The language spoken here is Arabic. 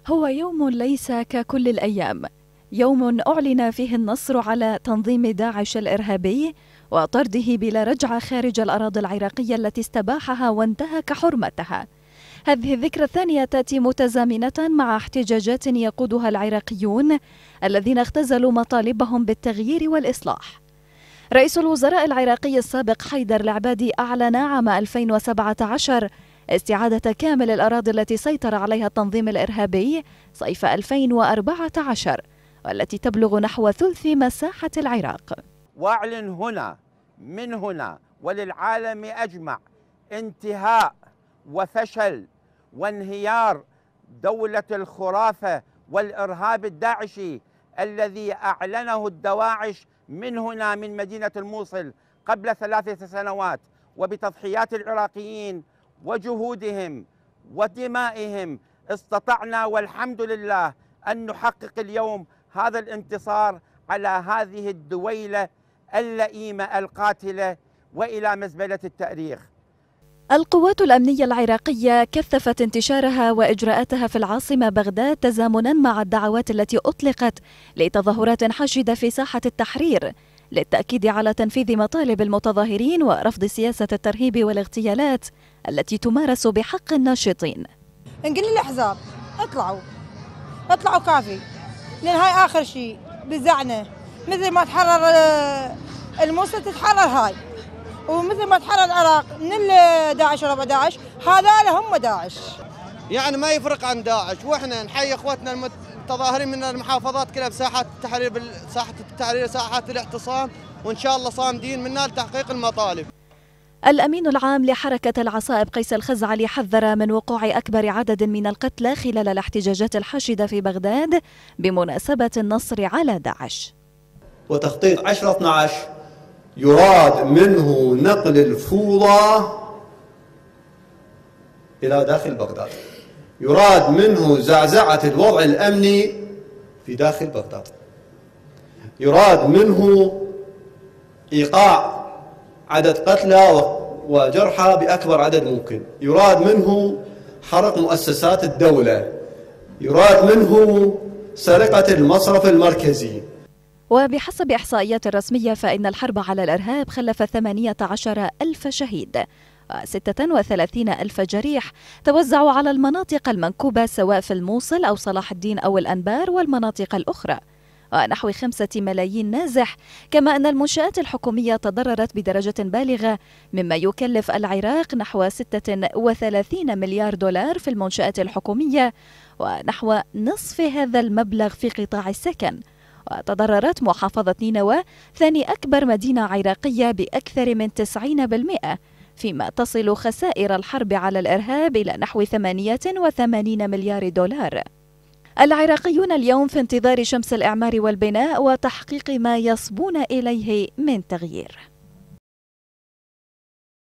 هو يوم ليس ككل الأيام، يوم أعلن فيه النصر على تنظيم داعش الإرهابي وطرده بلا رجعة خارج الأراضي العراقية التي استباحها وانتهك حرمتها. هذه الذكرى الثانية تأتي متزامنة مع احتجاجات يقودها العراقيون الذين اختزلوا مطالبهم بالتغيير والإصلاح. رئيس الوزراء العراقي السابق حيدر العبادي أعلن عام 2017 استعادة كامل الأراضي التي سيطر عليها التنظيم الإرهابي صيف 2014 والتي تبلغ نحو ثلث مساحة العراق. وأعلن هنا من هنا وللعالم أجمع انتهاء وفشل وانهيار دولة الخرافة والإرهاب الداعشي الذي أعلنه الدواعش من هنا من مدينة الموصل قبل 3 سنوات، وبتضحيات العراقيين وجهودهم ودمائهم استطعنا والحمد لله أن نحقق اليوم هذا الانتصار على هذه الدويلة اللئيمة القاتلة وإلى مزبلة التاريخ. القوات الأمنية العراقية كثفت انتشارها وإجراءاتها في العاصمة بغداد تزامنا مع الدعوات التي أطلقت لتظاهرات حاشدة في ساحة التحرير للتأكيد على تنفيذ مطالب المتظاهرين ورفض سياسة الترهيب والاغتيالات التي تمارس بحق الناشطين. نقول للأحزاب اطلعوا كافي، لأن هاي آخر شيء بزعنا، مثل ما تحرر الموصل تتحرر هاي، ومثل ما تحرر العراق من داعش وربع داعش، هذا هم داعش. يعني ما يفرق عن داعش، واحنا نحيي اخواتنا المتظاهرين من المحافظات كلها بساحات التحرير، ساحة التحرير، ساحات الاعتصام، وان شاء الله صامدين منا لتحقيق المطالب. الأمين العام لحركة العصائب قيس الخزعلي حذر من وقوع أكبر عدد من القتلى خلال الاحتجاجات الحاشدة في بغداد بمناسبة النصر على داعش. وتخطيط 10/12 يراد منه نقل الفوضى إلى داخل بغداد، يراد منه زعزعة الوضع الأمني في داخل بغداد، يراد منه إيقاع عدد قتلى وجرحى بأكبر عدد ممكن، يراد منه حرق مؤسسات الدولة، يراد منه سرقة المصرف المركزي. وبحسب إحصائيات رسمية فإن الحرب على الإرهاب خلف 18,000 شهيد و36,000 جريح توزعوا على المناطق المنكوبة سواء في الموصل أو صلاح الدين أو الأنبار والمناطق الأخرى، ونحو 5 ملايين نازح، كما أن المنشآت الحكومية تضررت بدرجة بالغة مما يكلف العراق نحو 36 مليار دولار في المنشآت الحكومية ونحو نصف هذا المبلغ في قطاع السكن. وتضررت محافظة نينوى ثاني أكبر مدينة عراقية بأكثر من 90%، فيما تصل خسائر الحرب على الإرهاب إلى نحو 88 مليار دولار. العراقيون اليوم في انتظار شمس الإعمار والبناء وتحقيق ما يصبون إليه من تغيير.